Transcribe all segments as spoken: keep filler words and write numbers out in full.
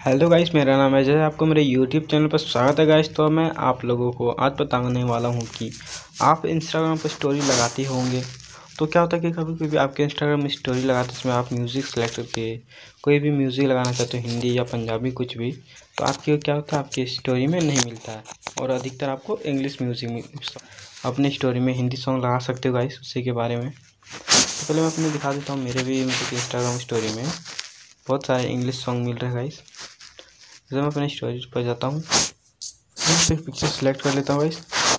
Hello guys, मेरा नाम है अजय। आपको मेरे यूट्यूब चैनल पर स्वागत है गाइस। तो मैं आप लोगों को आज बताने वाला हूं कि आप इंस्टाग्राम पर स्टोरी लगाते होंगे तो क्या होता है कि कभी कभी आपके इंस्टाग्राम में स्टोरी लगाते इसमें आप म्यूज़िक सेलेक्ट करके कोई भी म्यूज़िक लगाना चाहते हो, हिंदी या पंजाबी कुछ भी, तो आपके क्या होता है आपकी स्टोरी में नहीं मिलता है और अधिकतर आपको इंग्लिश म्यूज़िक अपनी स्टोरी में हिंदी सॉन्ग लगा सकते हो गाइस। उसी के बारे में तो पहले मैं अपने दिखा देता हूँ। मेरे भी मतलब इंस्टाग्राम स्टोरी में बहुत सारे इंग्लिश सॉन्ग मिल रहे हैं गाइस। जब मैं अपने स्टोरेज पर जाता हूँ, फिर पिक्चर सेलेक्ट कर लेता हूँ गाइस।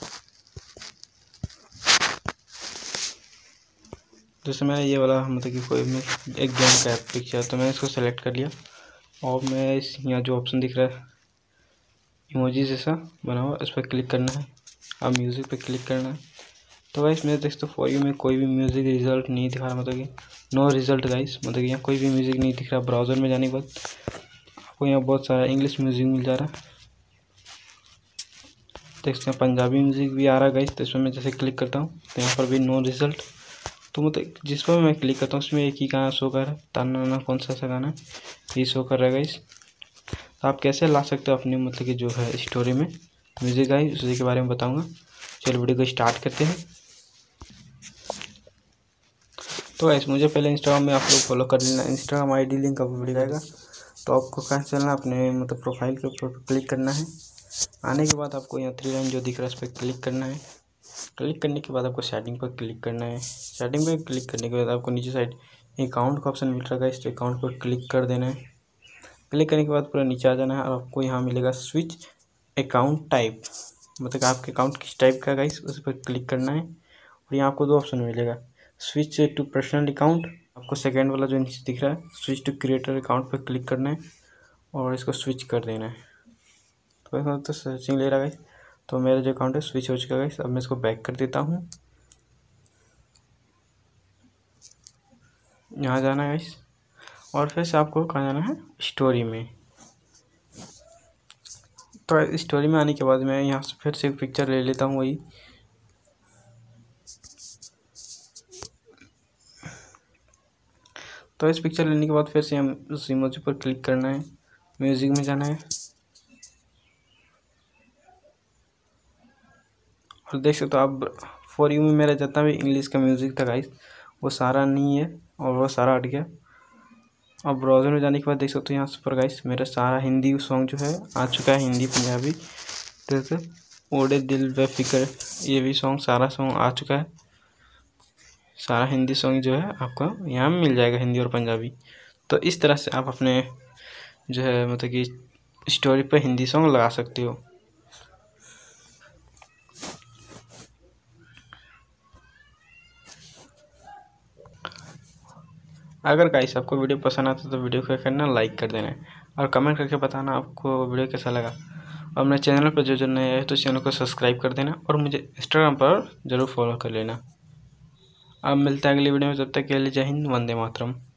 जैसे मैंने ये वाला मतलब कि कोई में एक गेम का पिक्चर, तो मैंने इसको सेलेक्ट कर लिया और मैं इस यहाँ जो ऑप्शन दिख रहा है इमोजी जैसा बना हुआ, इस पर क्लिक करना है। अब म्यूज़िक पे क्लिक करना है। तो गाइस मेरे देखते फॉर यू में कोई भी म्यूज़िक रिजल्ट नहीं दिखा रहा, मतलब कि नो रिजल्ट गाइस, मतलब कि यहाँ कोई भी म्यूज़िक नहीं दिख रहा। ब्राउज़र में जाने के बाद आपको यहाँ बहुत सारा इंग्लिश म्यूज़िक मिल जा रहा है। देख सकते हैं पंजाबी म्यूज़िक भी आ रहा है गाइस। तो इसमें मैं जैसे क्लिक करता हूँ तो यहाँ पर भी नो रिजल्ट। तो मतलब जिस पर मैं क्लिक करता हूँ उसमें एक ही गाना शो कर रहा है, ताना ना कौन सा सा गाना ये शो कर रहा है गाइस। तो आप कैसे ला सकते हो अपनी मतलब कि जो है स्टोरी में म्यूज़िक गाइस, उसी के बारे में बताऊँगा। चलो वीडियो को स्टार्ट करते हैं। तो गाइस मुझे पहले इंस्टाग्राम में आप लोग फॉलो कर लेना। इंस्टाग्राम आई डी लिंक आपको मिल जाएगा। तो आपको कहाँ चलना, अपने मतलब प्रोफाइल के ऊपर क्लिक करना है। आने के बाद आपको यहाँ थ्री लाइन जो दिख रहा है उस पर क्लिक करना है। क्लिक करने के बाद आपको सेटिंग पर क्लिक करना है। सेटिंग पर क्लिक करने के बाद आपको नीचे साइड अकाउंट का ऑप्शन मिल रहा है, इस अकाउंट पर क्लिक कर देना है। क्लिक करने के बाद पूरा नीचे आ जाना है और आपको यहाँ मिलेगा स्विच अकाउंट टाइप, मतलब आपके अकाउंट किस टाइप का गाइस, उस पर क्लिक करना है। और यहाँ आपको दो ऑप्शन मिलेगा, स्विच टू पर्सनल अकाउंट, आपको सेकेंड वाला जो नीचे दिख रहा है स्विच टू क्रिएटर अकाउंट पर क्लिक करना है और इसको स्विच कर देना है। तो इसमें तो सर्चिंग ले रहा है। तो मेरा जो अकाउंट है स्विच हो चुका है। अब मैं इसको बैक कर देता हूँ। यहाँ जाना है गाइस और फिर से आपको कहाँ जाना है, स्टोरी में। तो स्टोरी में आने के बाद मैं यहाँ से फिर से एक पिक्चर ले लेता हूँ वही। तो इस पिक्चर लेने के बाद फिर से हम उस इमोजी पर क्लिक करना है, म्यूज़िक में जाना है और देख सकते हो आप फॉर यू में मेरा जितना भी इंग्लिश का म्यूज़िक था गाइस वो सारा नहीं है और वो सारा हट गया। और ब्राउज़र में जाने के बाद देख सकते हो यहाँ पर गाइस मेरा सारा हिंदी सॉन्ग जो है आ चुका है, हिंदी पंजाबी। जैसे ओडे दिल वे फिक्र, ये भी सॉन्ग सारा सॉन्ग आ चुका है। सारा हिंदी सॉन्ग जो है आपको यहाँ मिल जाएगा, हिंदी और पंजाबी। तो इस तरह से आप अपने जो है मतलब कि स्टोरी पर हिंदी सॉन्ग लगा सकते हो। अगर गाइस आपको वीडियो पसंद आता तो वीडियो को करना लाइक कर देना और कमेंट करके बताना आपको वीडियो कैसा लगा। और मेरे चैनल पर जो जो नए है तो चैनल को सब्सक्राइब कर देना और मुझे इंस्टाग्राम पर ज़रूर फॉलो कर लेना। अब मिलता है अगली वीडियो में, तब तक के लिए जय हिंद, वंदे मातरम।